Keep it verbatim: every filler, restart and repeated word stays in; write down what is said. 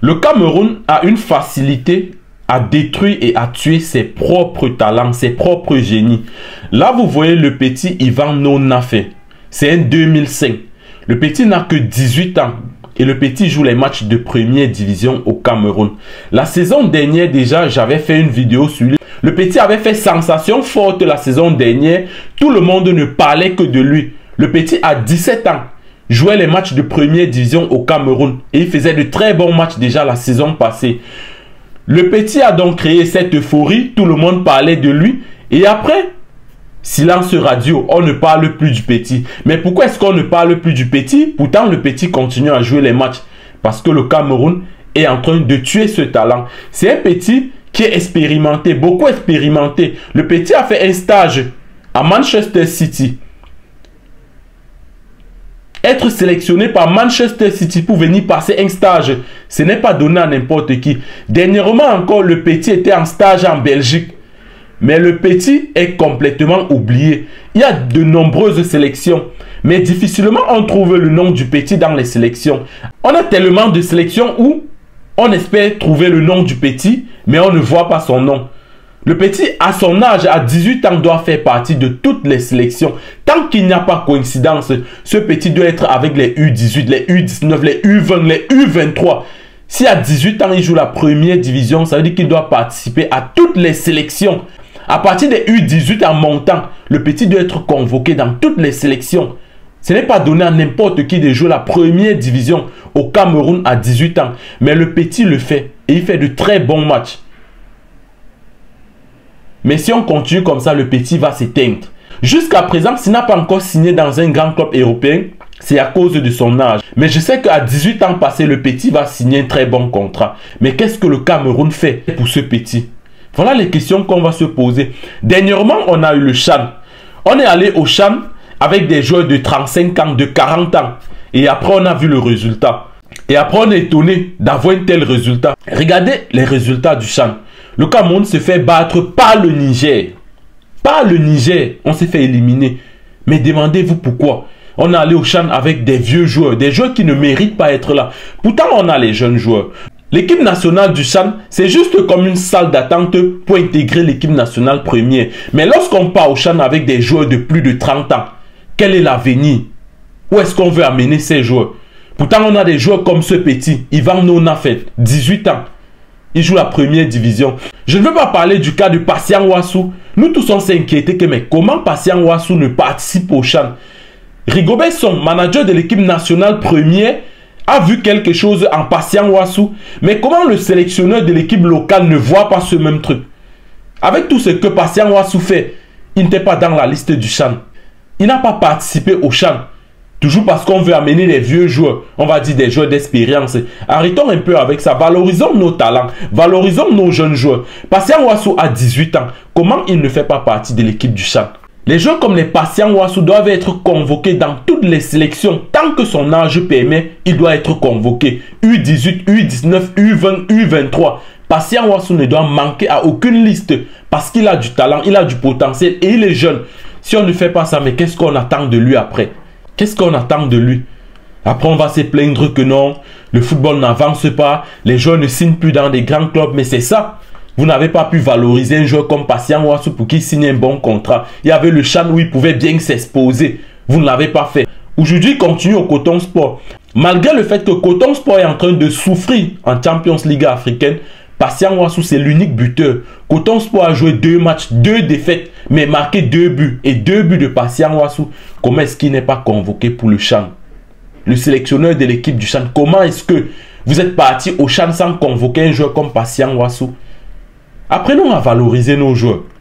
Le Cameroun a une facilité à détruire et à tuer ses propres talents, ses propres génies. Là, vous voyez le petit Ivan Nonafe. C'est un deux mille cinq. Le petit n'a que dix-huit ans. Et le petit joue les matchs de première division au Cameroun. La saison dernière, déjà, j'avais fait une vidéo sur lui. Le petit avait fait sensation forte la saison dernière. Tout le monde ne parlait que de lui. Le petit a dix-sept ans. Jouait les matchs de première division au Cameroun. Et il faisait de très bons matchs déjà la saison passée. Le petit a donc créé cette euphorie. Tout le monde parlait de lui. Et après, silence radio, on ne parle plus du petit. Mais pourquoi est-ce qu'on ne parle plus du petit? Pourtant, le petit continue à jouer les matchs. Parce que le Cameroun est en train de tuer ce talent. C'est un petit qui est expérimenté, beaucoup expérimenté. Le petit a fait un stage à Manchester City. Être sélectionné par Manchester City pour venir passer un stage, ce n'est pas donné à n'importe qui. Dernièrement encore, le petit était en stage en Belgique. Mais le petit est complètement oublié. Il y a de nombreuses sélections. Mais difficilement on trouve le nom du petit dans les sélections. On a tellement de sélections où on espère trouver le nom du petit, mais on ne voit pas son nom. Le petit, à son âge, à dix-huit ans, doit faire partie de toutes les sélections. Tant qu'il n'y a pas coïncidence, ce petit doit être avec les U dix-huit, les U dix-neuf, les U vingt, les U vingt-trois. Si à dix-huit ans, il joue la première division, ça veut dire qu'il doit participer à toutes les sélections. À partir des U dix-huit en montant, le petit doit être convoqué dans toutes les sélections. Ce n'est pas donné à n'importe qui de jouer la première division au Cameroun à dix-huit ans. Mais le petit le fait et il fait de très bons matchs. Mais si on continue comme ça, le petit va s'éteindre. Jusqu'à présent, s'il n'a pas encore signé dans un grand club européen, c'est à cause de son âge. Mais je sais qu'à dix-huit ans passés, le petit va signer un très bon contrat. Mais qu'est-ce que le Cameroun fait pour ce petit? Voilà les questions qu'on va se poser. Dernièrement, on a eu le CHAN. On est allé au CHAN avec des joueurs de trente-cinq ans, de quarante ans. Et après, on a vu le résultat. Et après, on est étonné d'avoir un tel résultat. Regardez les résultats du CHAN. Le Cameroun se fait battre par le Niger. Par le Niger, on s'est fait éliminer. Mais demandez-vous pourquoi. On est allé au CHAN avec des vieux joueurs, des joueurs qui ne méritent pas être là. Pourtant, on a les jeunes joueurs. L'équipe nationale du CHAN, c'est juste comme une salle d'attente pour intégrer l'équipe nationale première. Mais lorsqu'on part au CHAN avec des joueurs de plus de trente ans, quel est l'avenir? Où est-ce qu'on veut amener ces joueurs? Pourtant, on a des joueurs comme ce petit, Ivan Nonafe, dix-huit ans. Il joue la première division. Je ne veux pas parler du cas de Patient Ouassou. Nous tous on s'est inquiétés que mais comment Patient Ouassou ne participe au CHAN? Rigobert Song, manager de l'équipe nationale première, a vu quelque chose en Patient Ouassou. Mais comment le sélectionneur de l'équipe locale ne voit pas ce même truc? Avec tout ce que Patient Ouassou fait, il n'était pas dans la liste du CHAN. Il n'a pas participé au CHAN. Toujours parce qu'on veut amener les vieux joueurs, on va dire des joueurs d'expérience. Arrêtons un peu avec ça, valorisons nos talents, valorisons nos jeunes joueurs. Patient Ouassou a dix-huit ans, comment il ne fait pas partie de l'équipe du CHAN? Les joueurs comme les Patient Ouassou doivent être convoqués dans toutes les sélections. Tant que son âge permet, il doit être convoqué. U dix-huit, U dix-neuf, U vingt, U vingt-trois. Patient Ouassou ne doit manquer à aucune liste parce qu'il a du talent, il a du potentiel et il est jeune. Si on ne fait pas ça, mais qu'est-ce qu'on attend de lui après? Qu'est-ce qu'on attend de lui? Après, on va se plaindre que non, le football n'avance pas, les joueurs ne signent plus dans des grands clubs, mais c'est ça. Vous n'avez pas pu valoriser un joueur comme Patient Ouassou pour qu'il signe un bon contrat. Il y avait le CHAN où il pouvait bien s'exposer. Vous ne l'avez pas fait. Aujourd'hui, il continue au Coton Sport. Malgré le fait que Coton Sport est en train de souffrir en Champions League africaine, Patient Ouassou, c'est l'unique buteur. Coton Sport a joué deux matchs, deux défaites, mais marqué deux buts. Et deux buts de Patient Ouassou. Comment est-ce qu'il n'est pas convoqué pour le CHAN? Le sélectionneur de l'équipe du CHAN, comment est-ce que vous êtes parti au CHAN sans convoquer un joueur comme Patient Ouassou? Apprenons à valoriser nos joueurs.